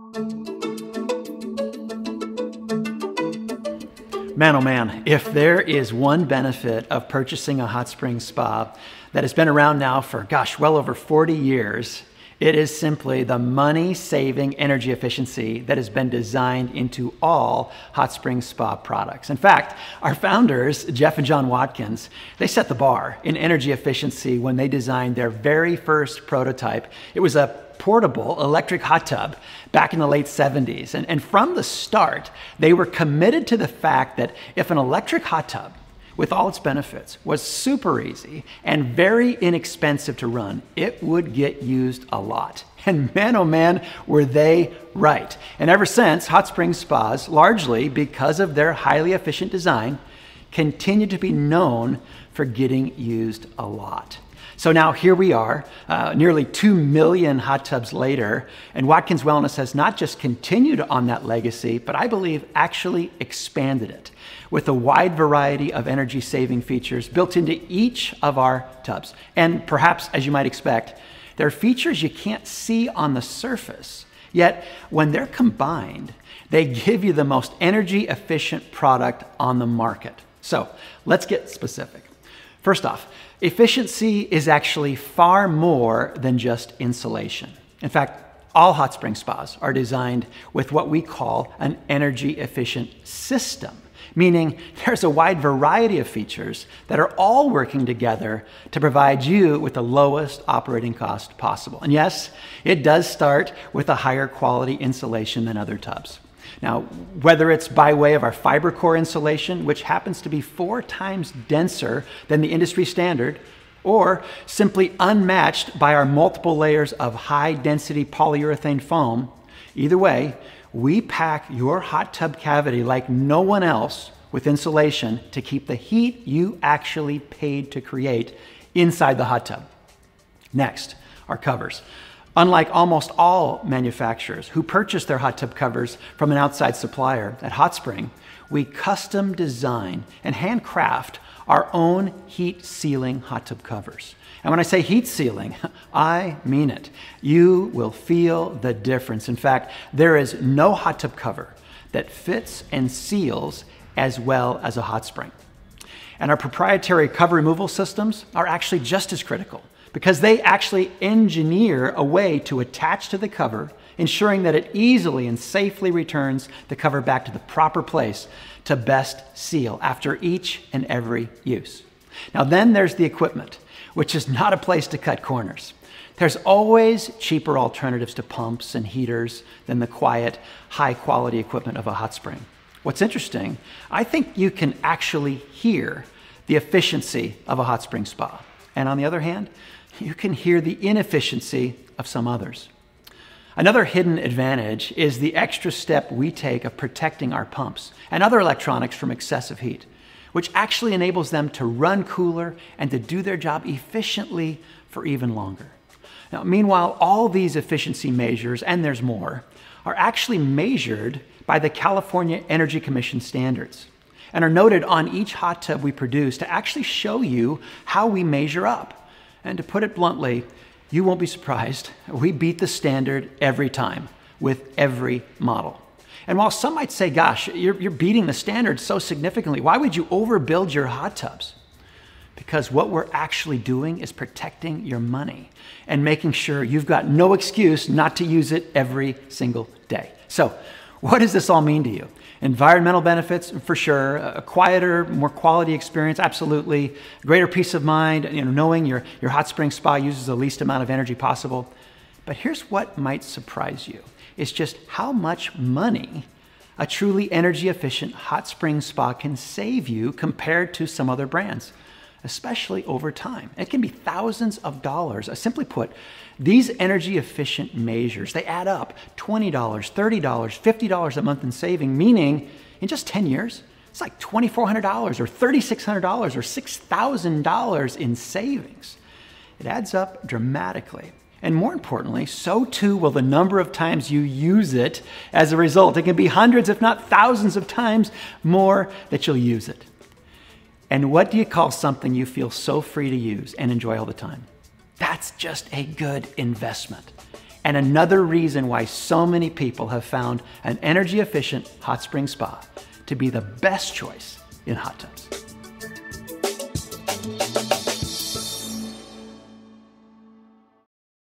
Man, oh man, if there is one benefit of purchasing a hot spring spa that has been around now for, gosh, well over 40 years, it is simply the money-saving energy efficiency that has been designed into all hot spring spa products. In fact, our founders, Jeff and John Watkins, they set the bar in energy efficiency when they designed their very first prototype. It was a portable electric hot tub back in the late 70s. And from the start, they were committed to the fact that if an electric hot tub with all its benefits was super easy and very inexpensive to run, it would get used a lot. And man, oh man, were they right. And ever since, hot spring spas, largely because of their highly efficient design, continue to be known for getting used a lot. So now here we are, nearly 2 million hot tubs later, and Watkins Wellness has not just continued on that legacy, but I believe actually expanded it with a wide variety of energy-saving features built into each of our tubs. And perhaps, as you might expect, they're features you can't see on the surface, yet when they're combined, they give you the most energy-efficient product on the market. So let's get specific. First off, efficiency is actually far more than just insulation. In fact, all hot spring spas are designed with what we call an energy efficient system, meaning there's a wide variety of features that are all working together to provide you with the lowest operating cost possible. And yes, it does start with a higher quality insulation than other tubs. Now, whether it's by way of our FiberCore insulation, which happens to be 4 times denser than the industry standard, or simply unmatched by our multiple layers of high-density polyurethane foam, either way, we pack your hot tub cavity like no one else with insulation to keep the heat you actually paid to create inside the hot tub. Next, our covers. Unlike almost all manufacturers who purchase their hot tub covers from an outside supplier, at Hot Spring, we custom design and handcraft our own heat sealing hot tub covers. And when I say heat sealing, I mean it. You will feel the difference. In fact, there is no hot tub cover that fits and seals as well as a Hot Spring. And our proprietary cover removal systems are actually just as critical, because they actually engineer a way to attach to the cover, ensuring that it easily and safely returns the cover back to the proper place to best seal after each and every use. Now then there's the equipment, which is not a place to cut corners. There's always cheaper alternatives to pumps and heaters than the quiet, high-quality equipment of a hot spring. What's interesting, I think you can actually hear the efficiency of a hot spring spa. And on the other hand, you can hear the inefficiency of some others. Another hidden advantage is the extra step we take of protecting our pumps and other electronics from excessive heat, which actually enables them to run cooler and to do their job efficiently for even longer. Now, meanwhile, all these efficiency measures, and there's more, are actually measured by the California Energy Commission standards and are noted on each hot tub we produce to actually show you how we measure up. And to put it bluntly, you won't be surprised. We beat the standard every time with every model. And while some might say, gosh, you're beating the standard so significantly, why would you overbuild your hot tubs? Because what we're actually doing is protecting your money and making sure you've got no excuse not to use it every single day. So what does this all mean to you? Environmental benefits, for sure. A quieter, more quality experience, absolutely. Greater peace of mind, knowing your hot spring spa uses the least amount of energy possible. But here's what might surprise you. It's just how much money a truly energy efficient hot spring spa can save you compared to some other brands, especially over time. It can be thousands of dollars. Simply put, these energy efficient measures, they add up $20, $30, $50 a month in saving, meaning in just 10 years, it's like $2,400 or $3,600 or $6,000 in savings. It adds up dramatically. And more importantly, so too will the number of times you use it as a result. It can be hundreds, if not thousands of times more that you'll use it. And what do you call something you feel so free to use and enjoy all the time? That's just a good investment. and another reason why so many people have found an energy-efficient hot spring spa to be the best choice in hot tubs.